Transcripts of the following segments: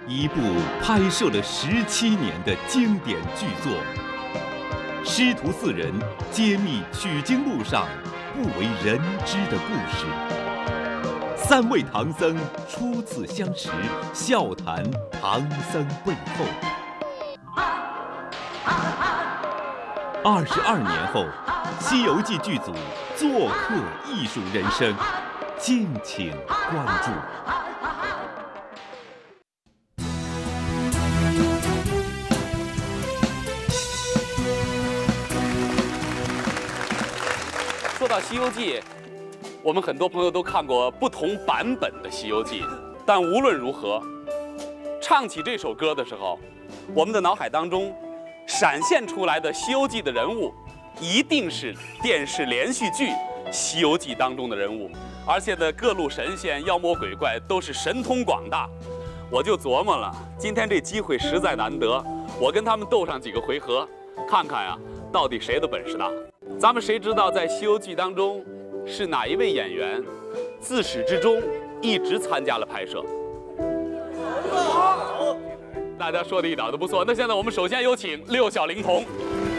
一部拍摄了17年的经典巨作。师徒4人揭秘取经路上不为人知的故事。3位唐僧初次相识，笑谈唐僧背后。22年后，《西游记》剧组做客艺术人生，敬请关注。 说到《西游记》，我们很多朋友都看过不同版本的《西游记》，但无论如何，唱起这首歌的时候，我们的脑海当中闪现出来的《西游记》的人物，一定是电视连续剧《西游记》当中的人物，而且的各路神仙、妖魔鬼怪都是神通广大。我就琢磨了，今天这机会实在难得，我跟他们斗上几个回合，看看呀，到底谁的本事大。咱们谁知道在《西游记》当中是哪一位演员自始至终一直参加了拍摄？大家说的一点都不错。那现在我们首先有请6小龄童。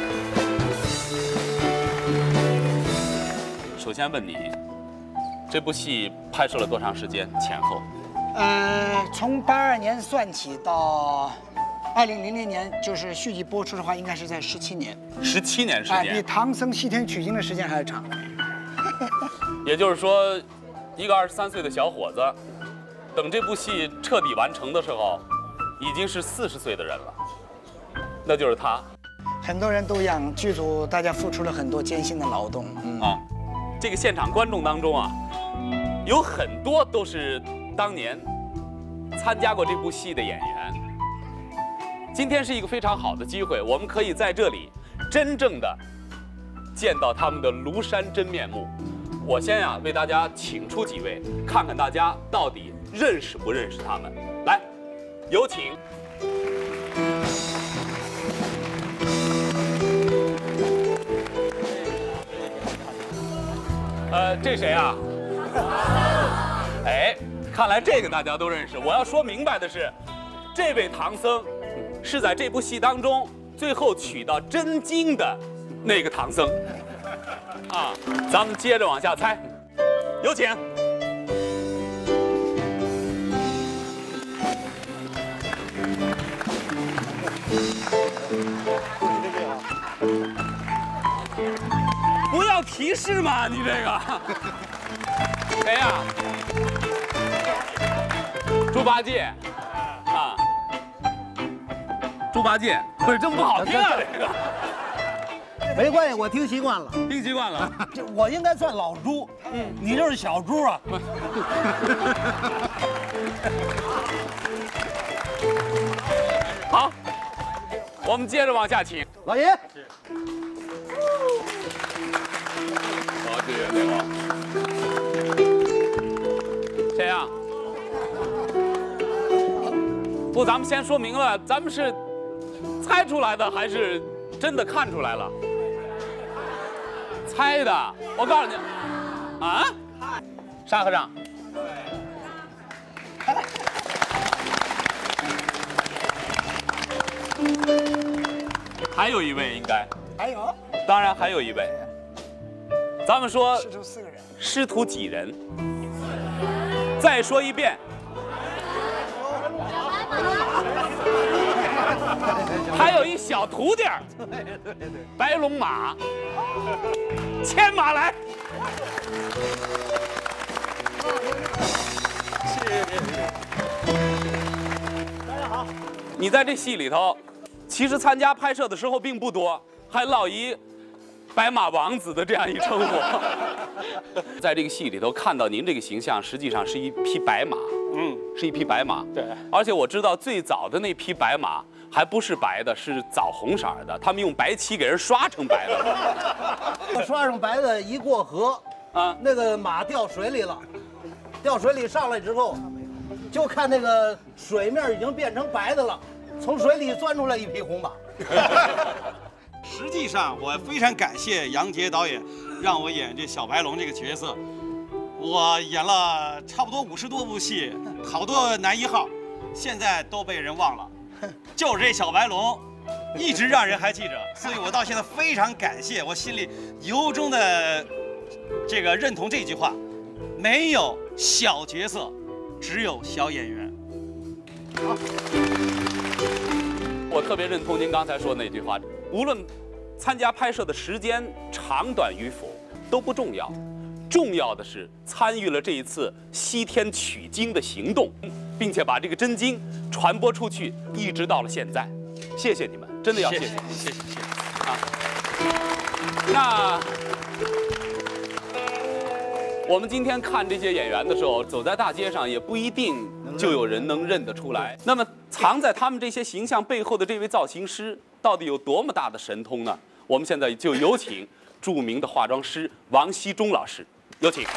首先问你，这部戏拍摄了多长时间？前后？ 从82年算起到2000年，就是续集播出的话，应该是在17年。 17年时间， 比唐僧西天取经的时间还要长。 也就是说，一个23岁的小伙子，等这部戏彻底完成的时候，已经是40岁的人了。那就是他。 很多人都一样，剧组大家付出了很多艰辛的劳动。 这个现场观众当中啊，有很多都是当年参加过这部戏的演员。今天是一个非常好的机会，我们可以在这里真正的见到他们的庐山真面目。我先为大家请出几位，看看大家到底认识不认识他们。来，有请。这谁啊？哎，看来这个大家都认识。我要说明白的是，这位唐僧是在这部戏当中最后取到真经的那个唐僧啊。咱们接着往下猜，有请。不要提示嘛，你这个谁呀？猪八戒啊，猪八戒不是这么不好听啊，这个。 没关系，我听习惯了， 听习惯了。 这我应该算老猪，你就是小猪啊。 好，我们接着往下请老爷。 好，谢谢对吧？谁呀？不，咱们先说明了，咱们是猜出来的还是真的看出来了？猜的，我告诉你，啊，沙和尚。还有一位应该。 还有？ 当然还有一位。咱们说师徒4个人。 师徒几人？再说一遍。还有一小徒弟儿，白龙马，牵马来。谢谢。大家好。你在这戏里头，其实参加拍摄的时候并不多，还落一白马王子的这样一称呼。在这个戏里头看到您这个形象，实际上是一匹白马。是一匹白马。 对。 而且我知道最早的那匹白马还不是白的，是枣红色的，他们用白漆给人刷成白的。 刷上白的，一过河，那个马掉水里了，掉水里上来之后，就看那个水面已经变成白的了，从水里钻出来一匹红马。 实际上，我非常感谢杨洁导演让我演这小白龙这个角色。我演了差不多50多部戏，好多男1号。 现在都被人忘了，就是这小白龙，一直让人还记着。所以我到现在非常感谢，我心里由衷的这个认同这句话：没有小角色，只有小演员。 我特别认同您刚才说的那句话，无论参加拍摄的时间长短与否都不重要，重要的是参与了这一次西天取经的行动，并且把这个真经传播出去，一直到了现在。谢谢你们，真的要谢谢你们，谢谢啊。那我们今天看这些演员的时候，走在大街上也不一定就有人能认得出来。那么藏在他们这些形象背后的这位造型师，到底有多么大的神通呢？我们现在就有请著名的化妆师王锡忠老师，有请。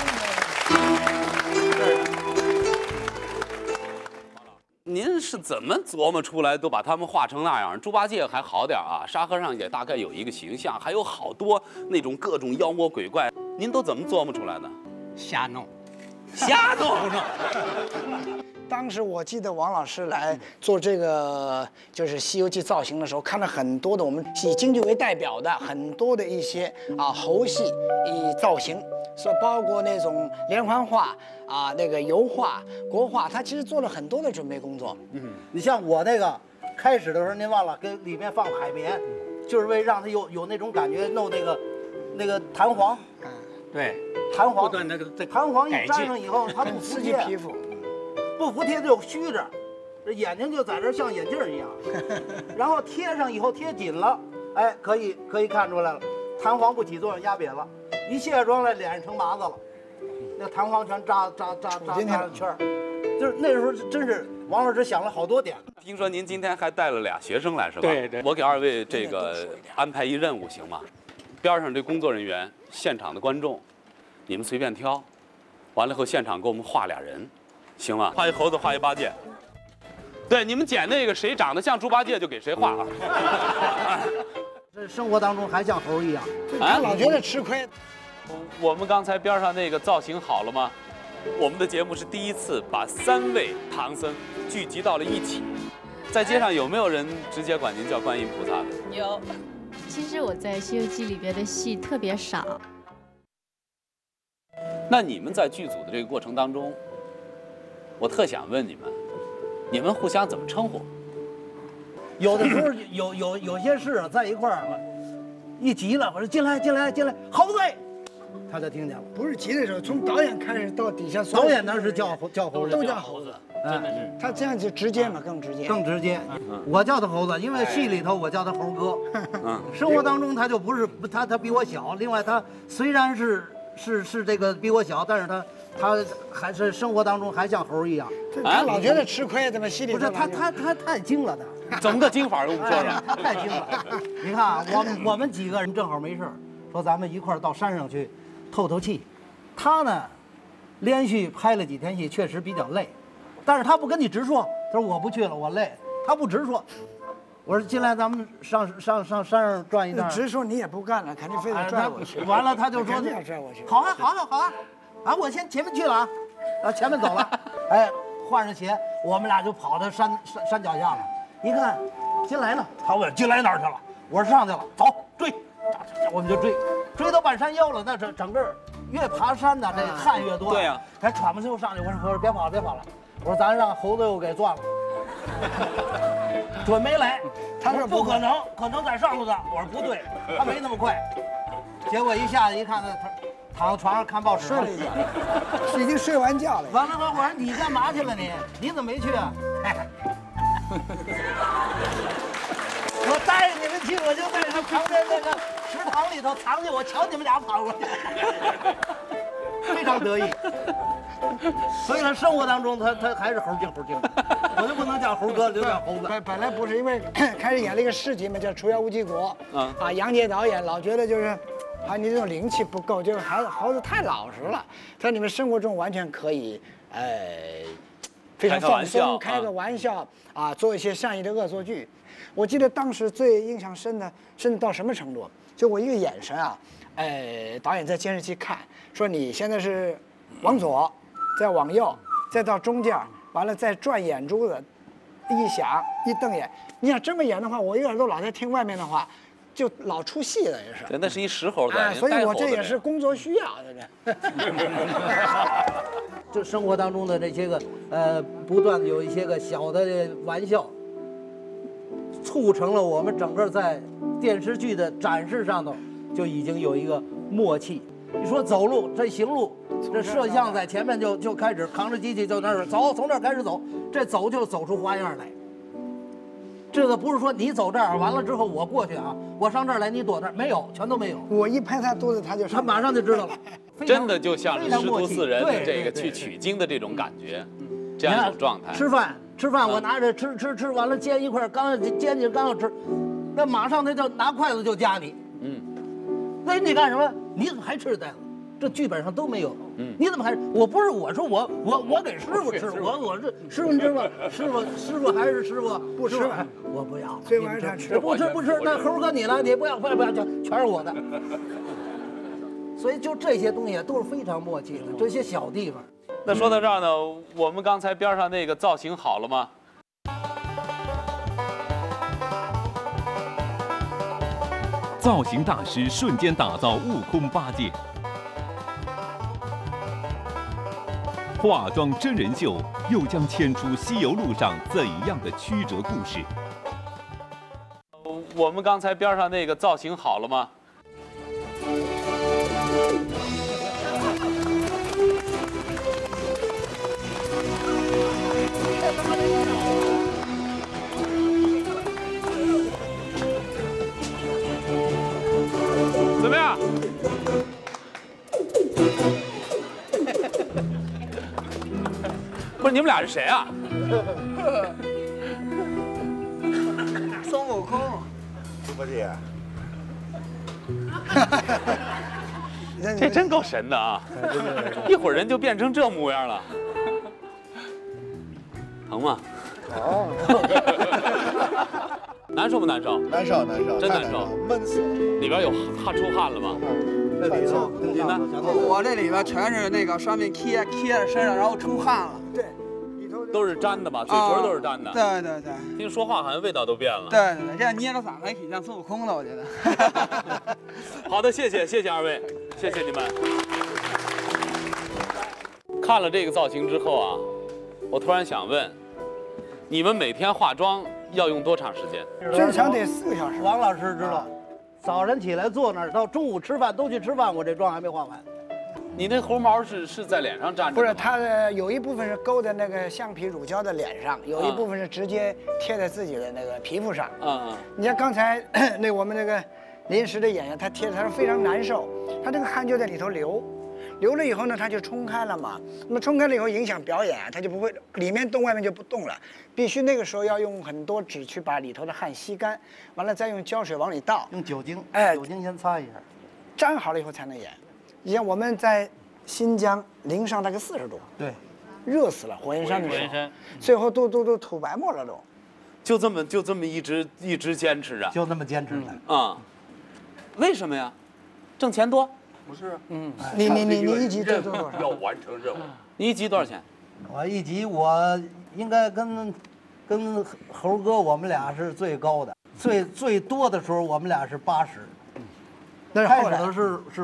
您是怎么琢磨出来都把他们画成那样？猪八戒还好点啊，沙和尚也大概有一个形象，还有好多那种各种妖魔鬼怪，您都怎么琢磨出来的？ 瞎弄。 瞎弄。 当时我记得王老师来做这个就是《西游记》造型的时候，看了很多的我们以京剧为代表的很多的一些猴戏造型，说包括那种连环画那个油画、国画，他其实做了很多的准备工作。 你像我那个开始的时候，您忘了跟里面放海绵，就是为让它有那种感觉，弄那个弹簧。 对， 弹簧， 那个弹簧一粘上以后，它不服刺激帖， 皮肤。 不服帖就虚着，这眼睛就在这像眼镜一样，然后贴上以后贴紧了，哎，可以看出来了，弹簧不起作用，压瘪了，一卸妆来脸上成麻子了，那弹簧全扎上圈儿，就是那时候真是王老师想了好多点。 听说您今天还带了俩学生来是吧？ 对对。 我给二位这个安排一任务行吗？边上这工作人员、现场的观众，你们随便挑，完了以后现场给我们画俩人。行吗？画一猴子，画一八戒。对，你们捡那个谁长得像猪八戒就给谁画啊。 这生活当中还像猴一样， 他老觉得吃亏。 我们刚才边上那个造型好了吗？我们的节目是第一次把3位唐僧聚集到了一起。在街上有没有人直接管您叫观音菩萨的？ 有。其实我在《西游记》里边的戏特别少。 那你们在剧组的这个过程当中，我特想问你们互相怎么称呼？ 有的时候有些事在一块儿了，一急了，我说进来，猴子，他就听见了。 不是急的时候，从导演开始到底下， 导演那是叫猴子， 都叫猴子， 真的是。 他这样就直接嘛，更直接。我叫他猴子，因为戏里头我叫他猴哥。生活当中他就不是他比我小，另外他虽然是这个比我小，但是他还是生活当中还像猴一样。 他老觉得吃亏，怎么戏里不是他太精了他。 怎么个精法？跟我们说说。 他太精了。你看啊，我们几个人正好没事，说咱们一块儿到山上去透气。他呢，连续拍了几天戏，确实比较累，但是他不跟你直说，他说我不去了，我累。他不直说。我说进来，咱们上山上转一转。 直说你也不干了，肯定非得拽我去。 完了他就说肯定要拽我去。 好啊，我先前面去了啊，前面走了，哎，换上鞋，我们俩就跑到山脚下了。一看，金来呢？他问金来哪儿去了？我说上去了，走追，我们就追到半山腰了。那整个越爬山呢，这汗越多。 对呀， 还喘不上上去。我说别跑了，我说咱让猴子又给钻了。准没来，他说不可能，可能在上头的。我说不对，他没那么快。结果一下子一看，他躺在床上看报纸， 睡了一觉，已经睡完觉了。 完了，我说你干嘛去了你怎么没去啊？我带你们去，我就在他旁边那个池塘里头藏起，我瞧你们俩跑过去，非常得意。所以他生活当中他还是猴精，我就不能叫猴哥，就叫猴子。 本来不是，因为开始演了一个市集嘛，叫《除妖无极国》。杨洁导演老觉得就是你这种灵气不够，就是猴子太老实了，在你们生活中完全可以非常放松，开个玩笑做一些善意的恶作剧。我记得当时最印象深的，甚至到什么程度？就我一个眼神导演在监视器看，说你现在是往左，再往右，再到中间， 完了再转眼珠子，一想一瞪眼，你想这么演的话，我一个耳朵老在听外面的话，就老出戏了，也是。 对，那是一石猴在， 所以我这也是工作需要的。 就生活当中的这些个不断的有一些个小的玩笑，促成了我们整个在电视剧的展示上头就已经有一个默契。你说走路，这行路，这摄像在前面就开始扛着机器就那儿走，从这儿开始走，这走就走出花样来。这个不是说你走这儿完了之后我过去啊，我上这儿来你躲那儿，没有，全都没有。 我一拍他肚子，他马上就知道了。 真的就像是师徒四人的这个去取经的这种感觉，这样一种状态。 吃饭，我拿着吃完了煎一块，刚煎进刚要吃，那马上他就拿筷子就夹你。那你干什么？你怎么还吃袋子？这剧本上都没有。你怎么还？我不是我说我给师傅吃，我是师傅，你知道吗？师傅还是师傅不吃， 我不要。 最晚上吃不吃，那猴哥你了，你不要，全是我的。所以就这些东西都是非常默契的，这些小地方。 那说到这儿呢，我们刚才边上那个造型好了吗？ 造型大师瞬间打造悟空八戒，化妆真人秀又将牵出西游路上怎样的曲折故事？ 我们刚才边上那个造型好了吗？怎么样？不是你们俩是谁啊？ 孙悟空，猪八戒。 这真够神的啊！一会儿人就变成这模样了，疼吗？ 哦。 难受不难受？ 难受， 真难受， 闷死了。 里边有出汗了吗？ 这里头， 你呢？ 我这里边全是那个上面贴在身上，然后出汗了。 对， 都是粘的吧？嘴唇都是粘的。 对。 听说话好像味道都变了。 对，这样捏着嗓子还挺像孙悟空的，我觉得。 好的，谢谢二位，谢谢你们。看了这个造型之后啊，我突然想问，你们每天化妆要用多长时间？ 最长得4个小时。 王老师知道，早晨起来坐那儿，到中午吃饭都去吃饭，我这妆还没化完。 你那猴毛是在脸上粘着？ 不是，它的有一部分是勾在那个橡皮乳胶的脸上，有一部分是直接贴在自己的那个皮肤上。你像刚才我们那个临时的演员，他贴的他是非常难受，他这个汗就在里头流了以后呢，它就冲开了嘛。那么冲开了以后影响表演，它就不会里面动，外面就不动了。必须那个时候要用很多纸去把里头的汗吸干，完了再用胶水往里倒， 用酒精，酒精先擦一下， 粘好了以后才能演。你像我们在新疆零上大概40度， 对， 热死了，火焰山的时候，最后都吐白沫了都。 就这么一直坚持着， 就那么坚持着啊？为什么呀？挣钱多？ 不是， 你一集挣多少？ 要完成任务。 你一集多少钱？ 我一集我应该跟猴哥我们俩是最高的，最多的时候我们俩是80， 那是开始的是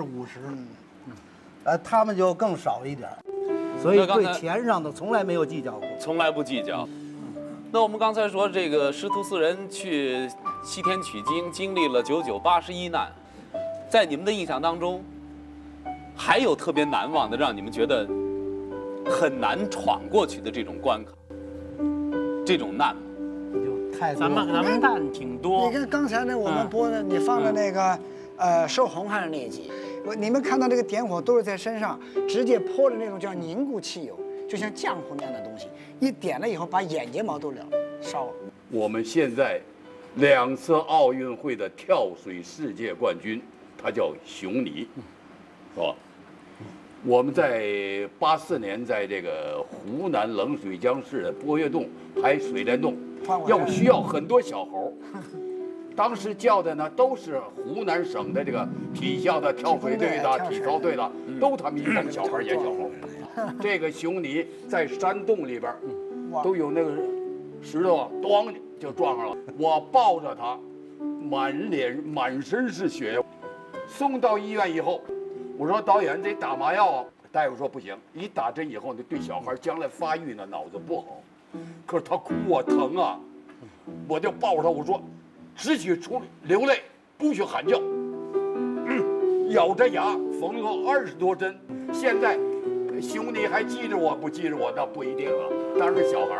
50，他们就更少一点，所以对钱上的从来没有计较过， 从来不计较。那我们刚才说这个师徒4人去西天取经，经历了99、81难，在你们的印象当中，还有特别难忘的，让你们觉得很难闯过去的这种关卡，这种难吗？ 就太多。 咱们难挺多。 你看刚才呢，我们播的，你放的那个收红汗的那一集，你们看到这个点火都是在身上直接泼的那种叫凝固汽油，就像浆糊那样的东西，一点了以后把眼睫毛都烧了。 我们现在2次奥运会的跳水世界冠军，他叫熊妮，是吧？我们在84年在这个湖南冷水江市的波岳洞排水帘洞，需要很多小猴。当时叫的呢都是湖南省的这个体校的跳水队的、体操队的，都他们一帮小孩演小猴。这个熊妮在山洞里边都有那个石头啊，咣就撞上了。我抱着他，满身是血，送到医院以后，我说导演得打麻药啊，大夫说不行，一打针以后呢，对小孩将来发育呢脑子不好。可是他哭啊疼啊，我就抱着他，我说只许流泪，不许喊叫。咬着牙缝了20多针，现在兄弟还记着我不记着我那不一定了，当时小孩。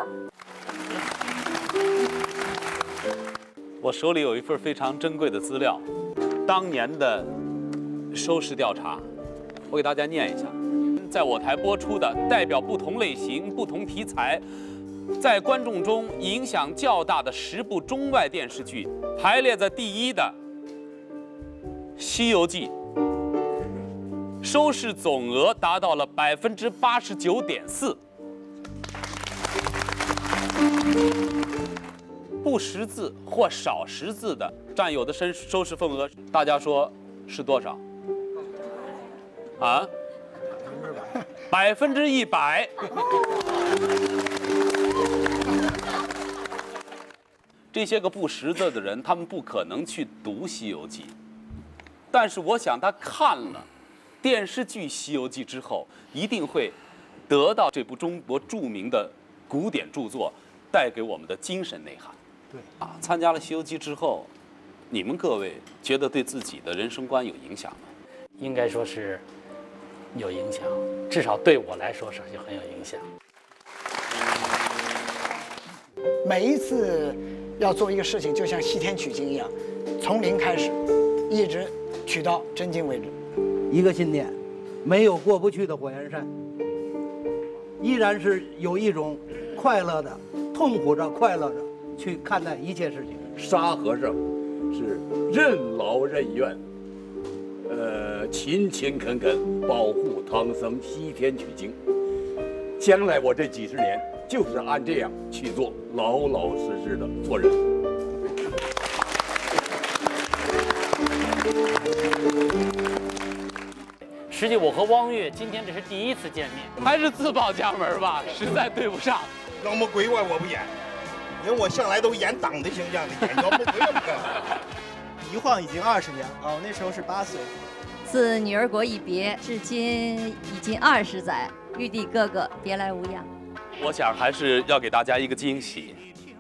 我手里有一份非常珍贵的资料，当年的收视调查，我给大家念一下。在我台播出的代表不同类型、不同题材，在观众中影响较大的10部中外电视剧，排列在第1的《西游记》，收视总额达到了89.4%。不识字或少识字的占有的收视份额，大家说是多少？啊？100%。这些个不识字的人，他们不可能去读《西游记》，但是我想他看了电视剧《西游记》之后，一定会得到这部中国著名的古典著作带给我们的精神内涵。对啊，参加了《西游记》之后，你们各位觉得对自己的人生观有影响吗？ 应该说是有影响，至少对我来说是就很有影响。 每一次要做一个事情，就像西天取经一样，从零开始，一直取到真经为止。 一个信念，没有过不去的火焰山，依然是有一种快乐的、痛苦着、快乐着去看待一切事情。 沙和尚是任劳任怨，勤勤恳恳保护唐僧西天取经。将来我这几十年就是按这样去做，老老实实的做人。 实际我和汪岳今天这是第1次见面， 还是自报家门吧，实在对不上。 妖魔鬼怪我不演，因为我向来都演党的形象的，演妖魔鬼怪不干。 一晃已经20年啊，我那时候是8岁。 自女儿国一别，至今已经20载，玉帝哥哥别来无恙。 我想还是要给大家一个惊喜。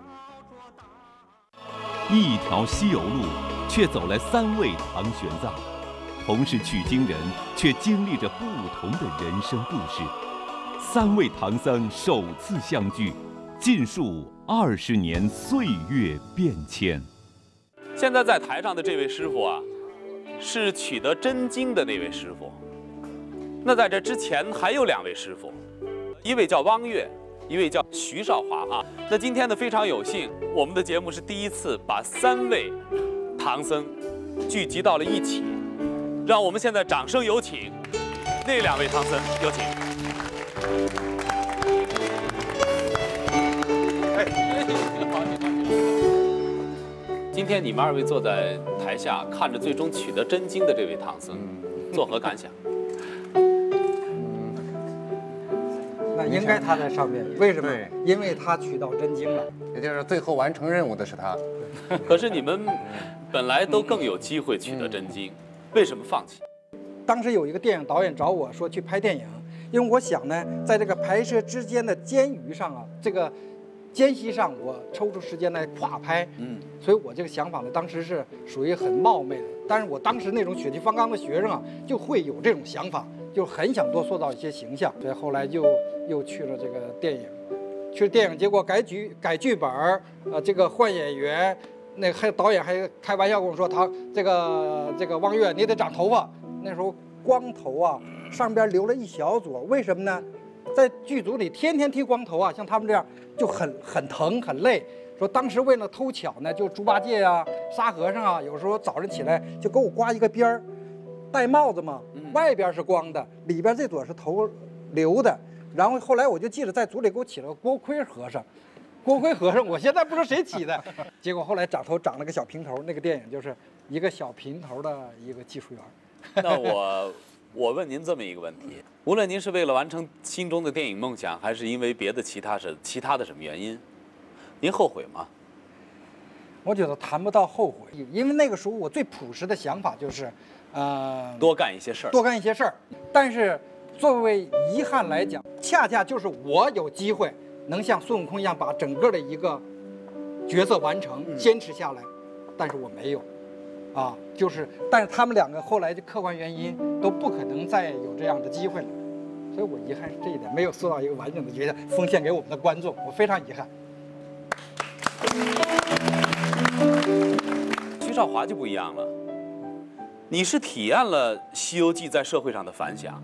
一条西游路，却走来3位唐玄奘，同是取经人，却经历着不同的人生故事。3位唐僧首次相聚，尽述20年岁月变迁。 现在在台上的这位师傅啊，是取得真经的那位师傅。那在这之前还有2位师傅，一位叫汪岳，一位叫徐少华啊。那今天呢非常有幸，我们的节目是第1次把3位唐僧聚集到了一起。让我们现在掌声有请那2位唐僧，有请。今天你们2位坐在台下，看着最终取得真经的这位唐僧，作何感想？ 那应该他在上面，为什么？因为他取到真经了， 也就是最后完成任务的是他。 可是你们本来都更有机会取得真经，为什么放弃？ 当时有一个电影导演找我说去拍电影，因为我想呢，在这个拍摄之间的间余上啊，这个间隙上我抽出时间来跨拍，所以我这个想法呢，当时是属于很冒昧的。但是我当时那种血气方刚的学生啊，就会有这种想法，就很想多塑造一些形象，所以后来就又去了这个电影，去电影，结果改剧本，这个换演员，那还导演还开玩笑跟我说，这个汪岳你得长头发，那时候光头啊，上边留了一小撮，为什么呢？在剧组里天天剃光头啊，像他们这样就很疼很累。说当时为了偷巧呢，就猪八戒啊、沙和尚啊，有时候早上起来就给我刮一个边儿，戴帽子嘛，外边是光的，里边这撮是头留的。然后后来我就记得在组里给我起了个锅盔和尚，锅盔和尚，我现在不知道谁起的。结果后来长了个小平头，那个电影就是一个小平头的一个技术员。 那我我问您这么一个问题：无论您是为了完成心中的电影梦想，还是因为别的其他的什么原因，您后悔吗？ 我觉得谈不到后悔，因为那个时候我最朴实的想法就是， 多干一些事儿， 多干一些事儿。但是作为遗憾来讲，恰恰就是我有机会能像孙悟空一样把整个的一个角色完成，坚持下来，但是我没有。但是他们两个后来的客观原因都不可能再有这样的机会了，所以我遗憾是这一点，没有塑造一个完整的角色奉献给我们的观众，我非常遗憾。 徐少华就不一样了，你是体验了《西游记》在社会上的反响，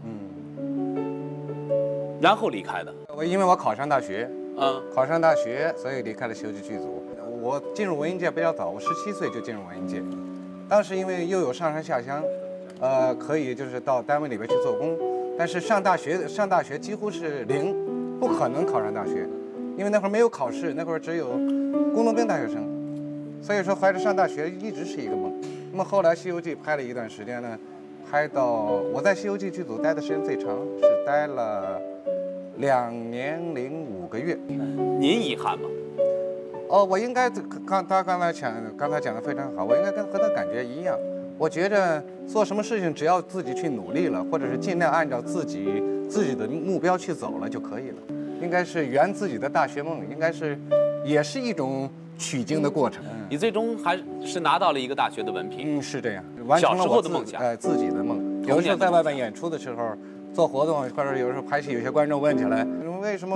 然后离开的。 因为我考上大学，考上大学，所以离开了《西游记》剧组。我进入文艺界比较早，我17岁就进入文艺界。当时因为又有上山下乡，可以就是到单位里边去做工，但是上大学几乎是零，不可能考上大学，因为那会儿没有考试，那会儿只有工农兵大学生，所以说怀着上大学一直是一个梦。那么后来《西游记》拍了一段时间呢，拍到我在《西游记》剧组待的时间最长，是待了2年0.5个月。 您遗憾吗？ 我应该刚才讲的非常好，我应该和他感觉一样。我觉着做什么事情，只要自己去努力了，或者是尽量按照自己的目标去走了就可以了。应该是圆自己的大学梦，应该是也是一种取经的过程。 你最终还是拿到了一个大学的文凭。 是这样，完成了小时候的梦想， 自己的梦。有时候在外边演出的时候，做活动或者有时候拍戏，有些观众问起来，为什么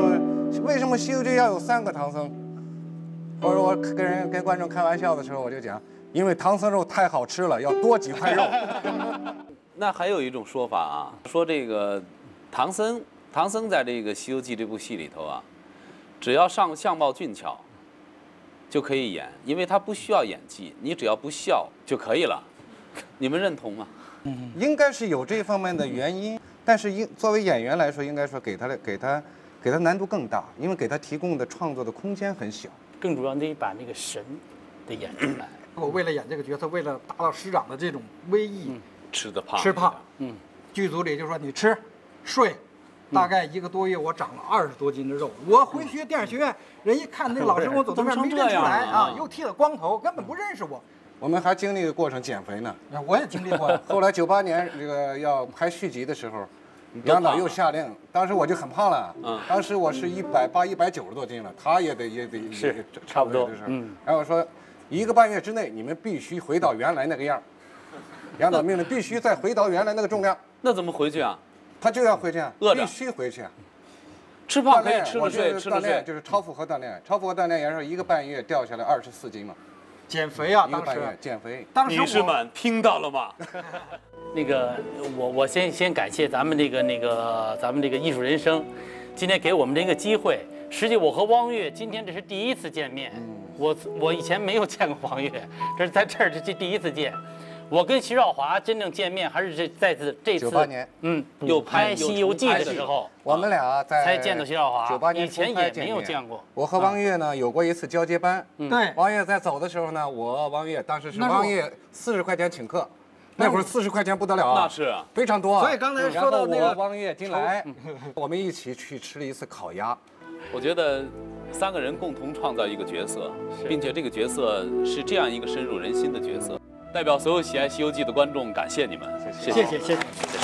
《西游记》要有3个唐僧？或者我跟观众开玩笑的时候，我就讲，因为唐僧肉太好吃了，要多几块肉。 那还有一种说法啊，说这个唐僧在这个《西游记》这部戏里头啊，只要相貌俊俏就可以演，因为他不需要演技，你只要不笑就可以了。你们认同吗？ 应该是有这方面的原因，但是作为演员来说，应该说给他难度更大，因为给他提供的创作的空间很小。 更主要，你得把那个神得演出来。 我为了演这个角色，为了达到师长的这种威仪， 吃胖， 剧组里就说你吃睡，大概1个多月，我长了20多斤的肉。我回学电影学院，人一看那老师跟我走对面没认出来啊，又剃了光头，根本不认识我。 我们还经历个过程减肥呢， 我也经历过。 后来98年这个要拍续集的时候，杨导又下令，当时我就很胖了，当时我是180、190多斤了，他也得是差不多， 然后说1个半月之内你们必须回到原来那个样，杨导命令必须再回到原来那个重量。 那怎么回去啊？ 他就要回去啊，必须回去啊。 吃胖可以吃了睡， 锻炼就是超负荷锻炼，超负荷锻炼也是1个半月掉下来24斤嘛。 减肥啊，当时减肥。 女士们听到了吗？ 那个，我先感谢咱们这个艺术人生，今天给我们这个机会。实际我和汪岳今天这是第1次见面，我以前没有见过汪岳，这是在这儿这第1次见。我跟徐少华真正见面还是这次 98年， 又拍《西游记》的时候， 我们俩才见到徐少华。 98年以前也没有见过。 我和汪岳呢有过1次交接班， 对， 汪岳在走的时候呢，汪岳当时是汪岳40块钱请客。那会儿40块钱不得了啊， 那是非常多啊。 所以刚才说到那个汪岳进来，我们一起去吃了1次烤鸭。 我觉得3个人共同创造一个角色，并且这个角色是这样一个深入人心的角色。代表所有喜爱《西游记》的观众，感谢你们，谢谢。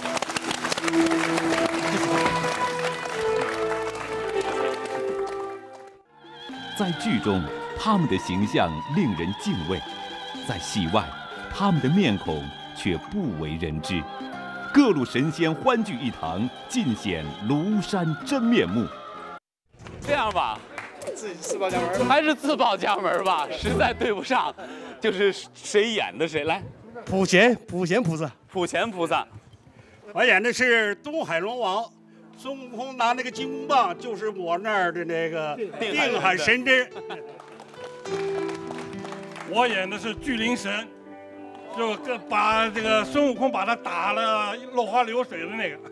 在剧中，他们的形象令人敬畏；在戏外，他们的面孔却不为人知。各路神仙欢聚一堂，尽显庐山真面目。 这样吧， 自报家门， 还是自报家门吧，实在对不上。就是谁演的谁来？ 普贤菩萨。 普贤菩萨， 我演的是东海龙王，孙悟空拿那个金箍棒，就是我那儿的那个定海神针。我演的是巨灵神，就把这个孙悟空把他打了落花流水的那个。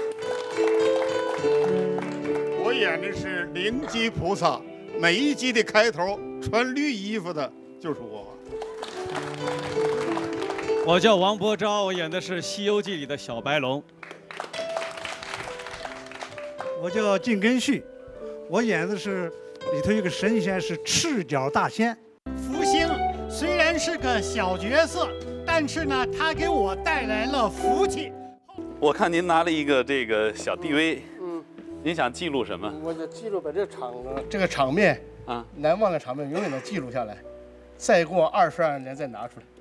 我演的是灵吉菩萨，每一集的开头穿绿衣服的就是我。 我叫王伯昭，我演的是《西游记》里的小白龙。 我叫靳根旭，我演的是里头有个神仙是赤脚大仙。 福星虽然是个小角色，但是呢，他给我带来了福气。 我看您拿了一个这个小 DV， 您想记录什么？ 我就记录把这个场面啊，难忘的场面永远的记录下来，再过22年再拿出来。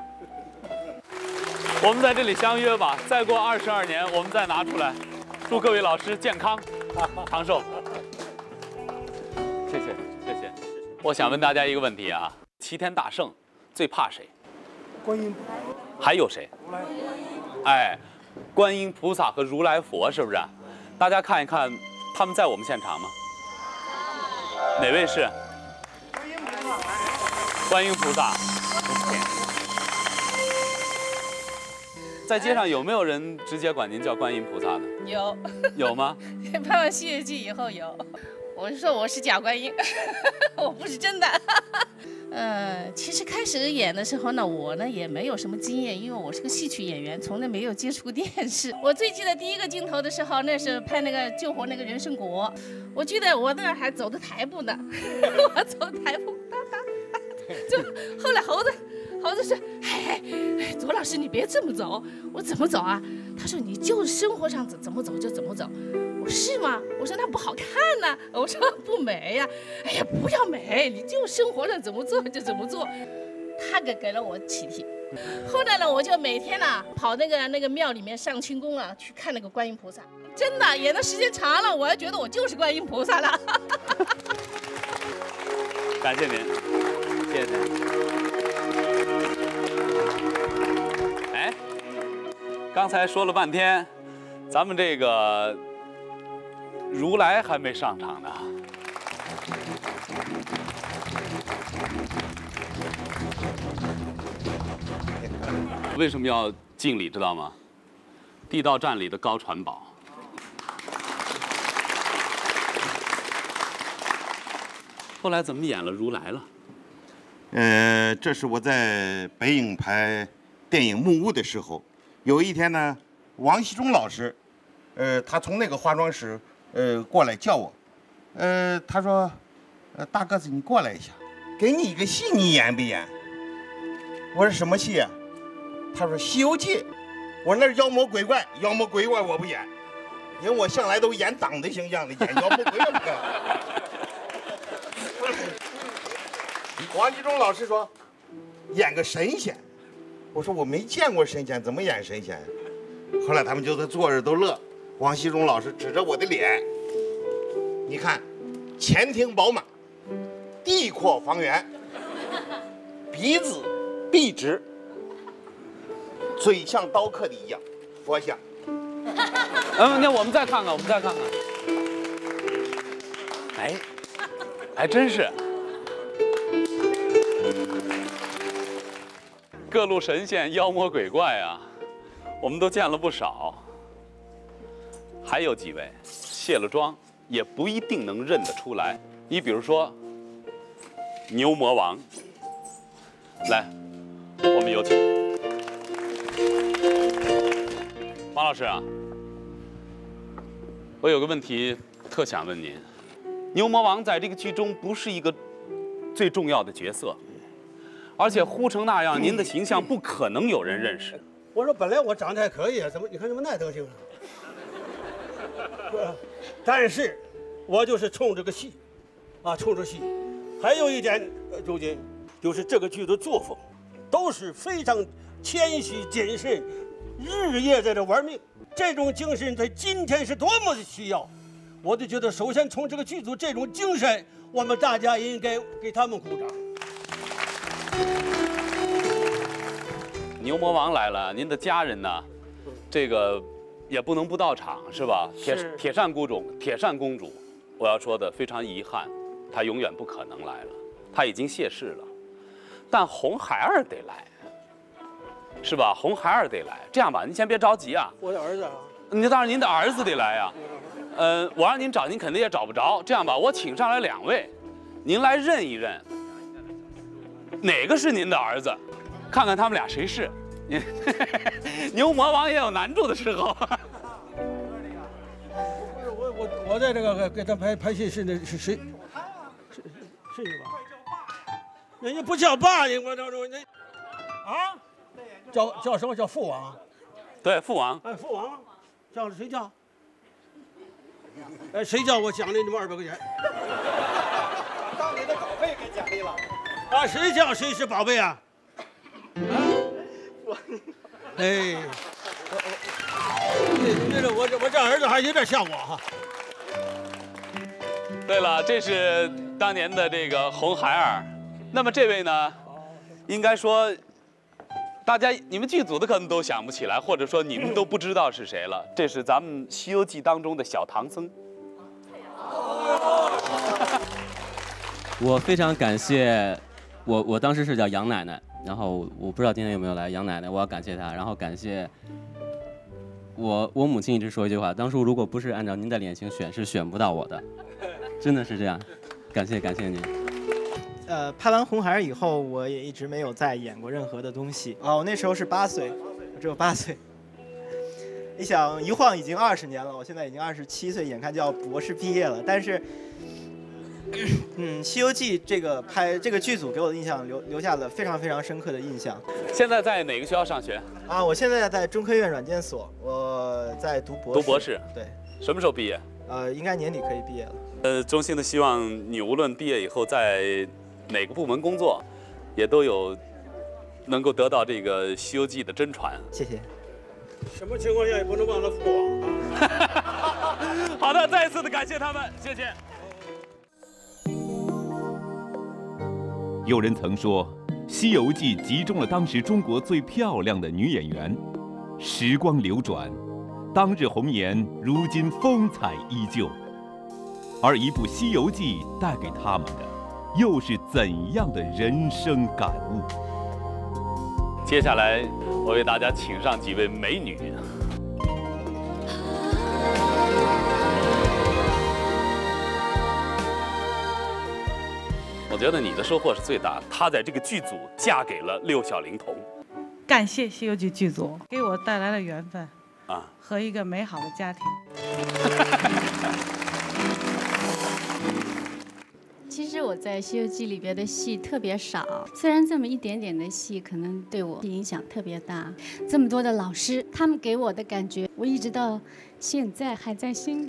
我们在这里相约吧，再过22年我们再拿出来。祝各位老师健康长寿。谢谢谢谢。我想问大家一个问题啊，齐天大圣最怕谁？ 观音。 还有谁？哎，观音菩萨和如来佛是不是？大家看一看，他们在我们现场吗？哪位是？观音菩萨。在街上有没有人直接管您叫观音菩萨的？ 有。 有吗？ 拍完《西游记》以后有。我是说我是假观音，我不是真的。其实开始演的时候呢，我呢也没有什么经验，因为我是个戏曲演员，从来没有接触过电视。我最记得第一个镜头的时候，那是拍那个救活那个人参果，我记得我那还走的台步呢，我走台步，就后来猴子说，哎，左老师你别这么走，我怎么走啊？他说你就生活上怎么走就怎么走。我说是吗？我说那不好看呢。我说不美呀。哎呀，不要美，你就生活上怎么做就怎么做。他给了我启迪。后来呢，我就每天呢跑那个庙里面上清宫啊，去看那个观音菩萨。真的演的时间长了，我还觉得我就是观音菩萨了。 感谢您，谢谢您。哎，刚才说了半天，咱们这个如来还没上场呢。为什么要敬礼，知道吗？地道战里的高传宝。后来怎么演了如来了？ 这是我在北影拍电影《木屋》的时候，有一天呢，王锡忠老师，他从那个化妆室，过来叫我，他说，大个子你过来一下，给你一个戏你演不演？我说什么戏啊？他说《西游记》，我说那是妖魔鬼怪，妖魔鬼怪我不演，因为我向来都演党的形象的，演妖魔鬼怪不可。王锡忠老师说，演个神仙。我说我没见过神仙，怎么演神仙？后来他们就在坐着都乐。王锡忠老师指着我的脸，你看，前庭饱满，地阔方圆，鼻子笔直，嘴像刀刻的一样，佛像。 那我们再看看，我们再看看。哎，还真是。各路神仙、妖魔鬼怪啊，我们都见了不少。还有几位卸了妆也不一定能认得出来。你比如说牛魔王，来，我们有请王老师啊。我有个问题特想问您，牛魔王在这个剧中不是一个最重要的角色。而且呼成那样，您的形象不可能有人认识。 我说本来我长得还可以啊，怎么你看怎么那德行啊？但是，我就是冲这个戏，啊，冲着戏。还有一点，周金，就是这个剧的作风，都是非常谦虚谨慎，日夜在这玩命。这种精神在今天是多么的需要。我就觉得，首先从这个剧组这种精神，我们大家应该给他们鼓掌。 牛魔王来了，您的家人呢？这个也不能不到场，是吧？铁扇公主，我要说的非常遗憾，她永远不可能来了，她已经谢世了。但红孩儿得来，是吧？红孩儿得来。这样吧，您先别着急啊。 我的儿子啊。 当然您的儿子得来呀。我让您找，您肯定也找不着。这样吧，我请上来2位，您来认一认，哪个是您的儿子？看看他们俩谁是。 牛魔王也有难住的时候。 我在这个给他拍戏是谁？是你吧？人家不叫爸，我那啊，叫什么叫父王？ 对，父王。 哎，父王，叫谁叫？哎，谁叫我奖励你们200块钱？ 当你的稿费给奖励了。 啊，谁叫谁是宝贝啊？啊，哎，我这儿子还有点像我哈。 对了，这是当年的这个红孩儿。那么这位呢，应该说，你们剧组的可能都想不起来，或者说你们都不知道是谁了。这是咱们《西游记》当中的小唐僧。 我非常感谢，我当时是叫杨奶奶，然后我不知道今天有没有来杨奶奶，我要感谢她，然后感谢我母亲一直说一句话，当初如果不是按照您的脸型选，是选不到我的，真的是这样，感谢您。 拍完《红孩儿》以后，我也一直没有再演过任何的东西啊。我那时候是8岁，我只有8岁。你想一晃已经20年了，我现在已经27岁，眼看就要博士毕业了。但是，《西游记》这个剧组给我的印象留下了非常非常深刻的印象。 现在在哪个学校上学？ 啊，我现在在中科院软件所，我在读博士。对。 什么时候毕业？ 应该年底可以毕业了。 衷心的希望你无论毕业以后在哪个部门工作，也都有能够得到这个《西游记》的真传。 谢谢。 什么情况下也不能忘了父王啊！ 好的，再一次的感谢他们，谢谢。 有人曾说，《西游记》集中了当时中国最漂亮的女演员。时光流转，当日红颜，如今风采依旧。而一部《西游记》带给他们的，又是怎样的人生感悟？ 接下来，我为大家请上几位美女。我觉得你的收获是最大，她在这个剧组嫁给了六小龄童。 感谢《西游记》剧组给我带来了缘分啊和一个美好的家庭。 其实我在《西游记》里边的戏特别少，虽然这么一点点的戏，可能对我影响特别大。这么多的老师，他们给我的感觉，我一直到现在还在心里。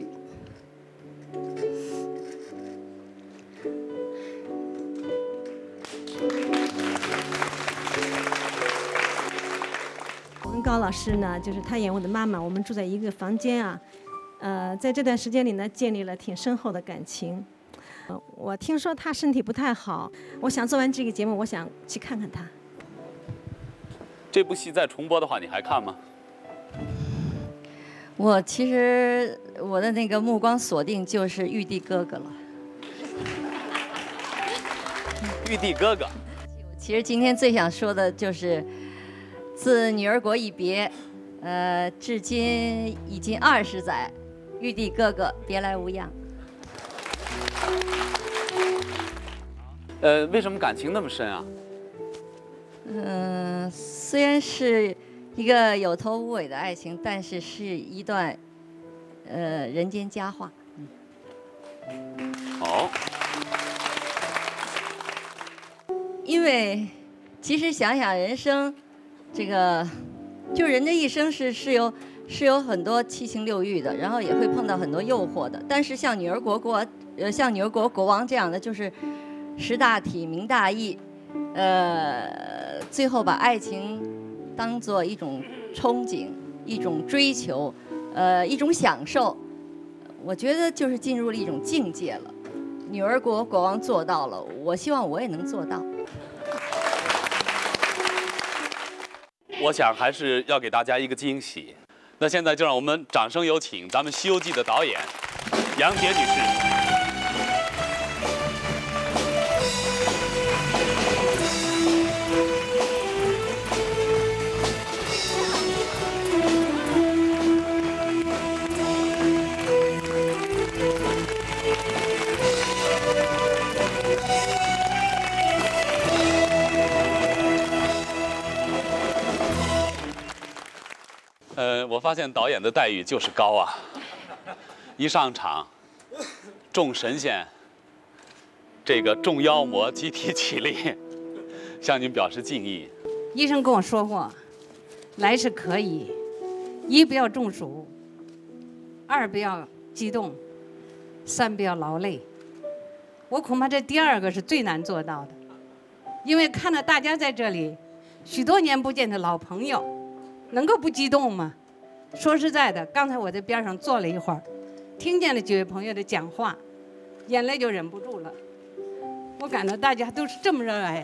我跟高老师呢，就是他演我的妈妈，我们住在一个房间啊，在这段时间里呢，建立了挺深厚的感情。我听说他身体不太好，我想做完这个节目，我想去看看他。 这部戏再重播的话，你还看吗？ 我其实我的那个目光锁定就是玉帝哥哥了。 玉帝哥哥。 其实今天最想说的就是，自女儿国一别，至今已经20载，玉帝哥哥别来无恙。 为什么感情那么深啊？ 虽然是一个有头无尾的爱情，但是是一段人间佳话。 好。 因为其实想想人生，这个就人这一生是有很多七情六欲的，然后也会碰到很多诱惑的。但是像女儿国国王这样的，就是识大体、明大义，最后把爱情当做一种憧憬、一种追求，一种享受。我觉得就是进入了一种境界了。女儿国国王做到了，我希望我也能做到。 我想还是要给大家一个惊喜。那现在就让我们掌声有请咱们《西游记》的导演杨洁女士。 我发现导演的待遇就是高啊！一上场，众神仙，这个众妖魔集体起立，向您表示敬意。 医生跟我说过，来是可以，一不要中暑，二不要激动，三不要劳累。我恐怕这第二个是最难做到的，因为看到大家在这里，许多年不见的老朋友，能够不激动吗？说实在的，刚才我在边上坐了一会儿，听见了几位朋友的讲话，眼泪就忍不住了。我感到大家都是这么热爱。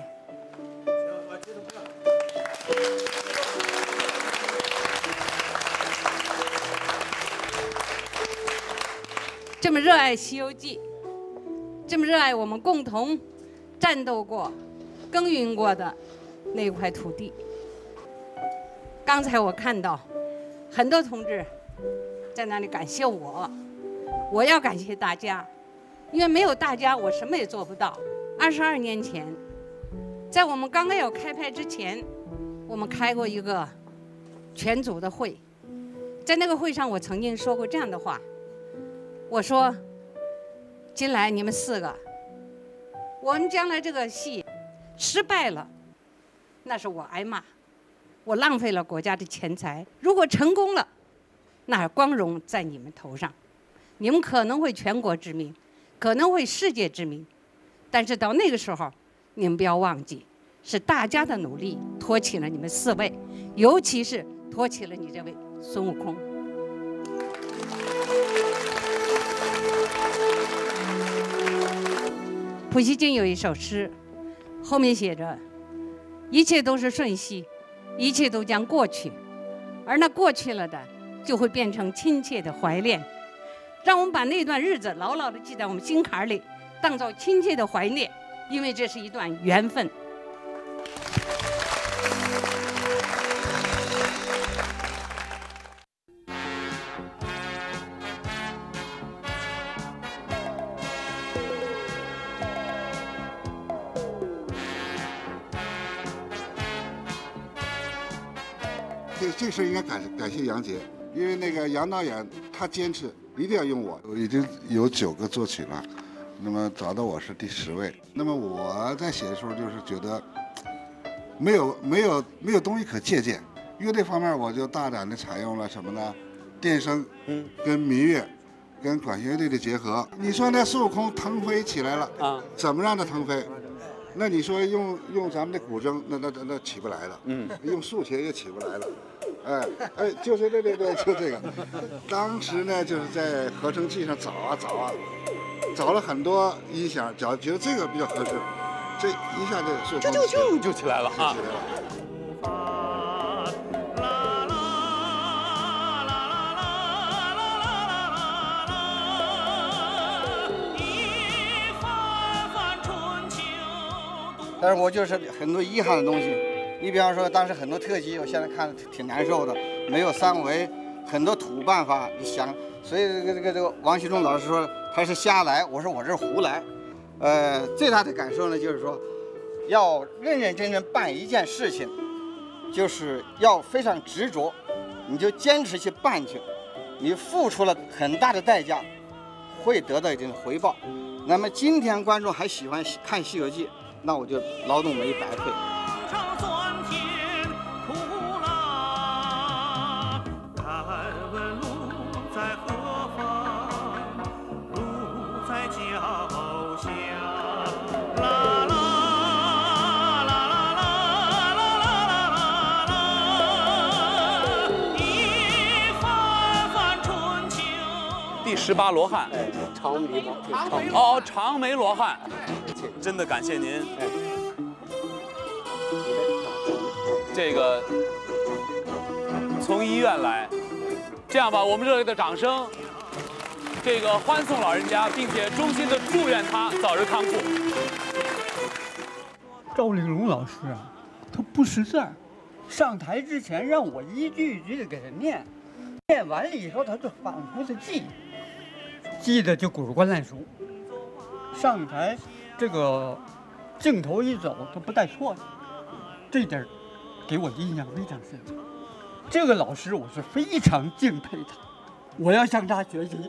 这么热爱《西游记》，这么热爱我们共同战斗过、耕耘过的那块土地。刚才我看到很多同志在那里感谢我，我要感谢大家，因为没有大家，我什么也做不到。22年前，在我们刚刚要开拍之前，我们开过一个全组的会，在那个会上，我曾经说过这样的话。我说，金来你们4个，我们将来这个戏失败了，那是我挨骂，我浪费了国家的钱财；如果成功了，那光荣在你们头上，你们可能会全国知名，可能会世界知名，但是到那个时候，你们不要忘记，是大家的努力托起了你们4位，尤其是托起了你这位孙悟空。普希金有一首诗，后面写着：“一切都是瞬息，一切都将过去，而那过去了的，就会变成亲切的怀恋。让我们把那段日子牢牢地记在我们心坎里，当作亲切的怀念，因为这是一段缘分。” 这事应该感谢杨洁，因为那个杨导演他坚持一定要用我，已经有9个作曲了，那么找到我是第10位。那么我在写的时候就是觉得没有东西可借鉴，乐队方面我就大胆的采用了什么呢？电声跟民乐跟管弦乐队的结合。你说那孙悟空腾飞起来了啊，怎么让他腾飞？那你说用咱们的古筝，那起不来了，用竖琴也起不来了，哎，就是对，就这个。当时呢，就是在合成器上找了很多音响，觉得这个比较合适，这一下就起来了啊。 但是我就是很多遗憾的东西，你比方说当时很多特技，我现在看着挺难受的，没有3维，很多土办法，你想，所以这个王旭中老师说他是瞎来，我说我这是胡来，最大的感受呢就是说，要认认真真办一件事情，就是要非常执着，你就坚持去办去，你付出了很大的代价，会得到一定的回报。那么今天观众还喜欢看《西游记》。那我就劳动没白费。 第18罗汉， 长眉长眉罗汉。真的感谢您，这个从医院来，这样吧，我们热烈的掌声，这个欢送老人家，并且衷心的祝愿他早日康复。 赵丽蓉老师啊，他不识字儿，上台之前让我一句一句的给他念，念完了以后他就反复的记得就滚瓜烂熟，上台。这个镜头一走，他不带错的，这点给我印象非常深。 这个老师我是非常敬佩他，我要向他学习。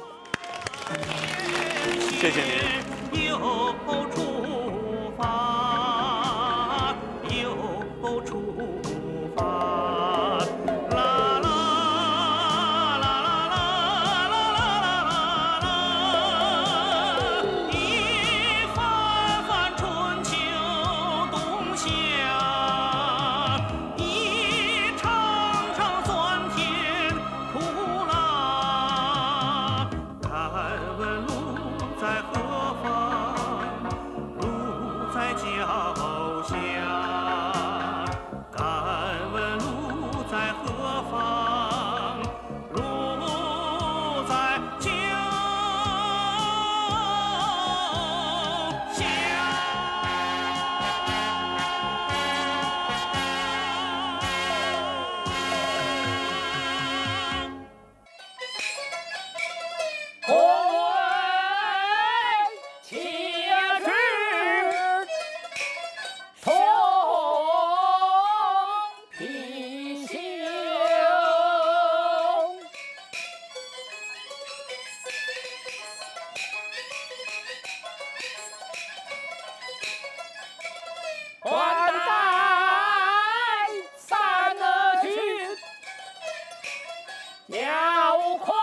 谢谢您。 又出发，又出发，啦啦啦啦啦啦啦，一番番春秋冬夏，一场场酸甜苦辣。敢问路在何方？路在脚下。敢问路在何方？路在脚下。 我为天之同披星，换代三军，要快。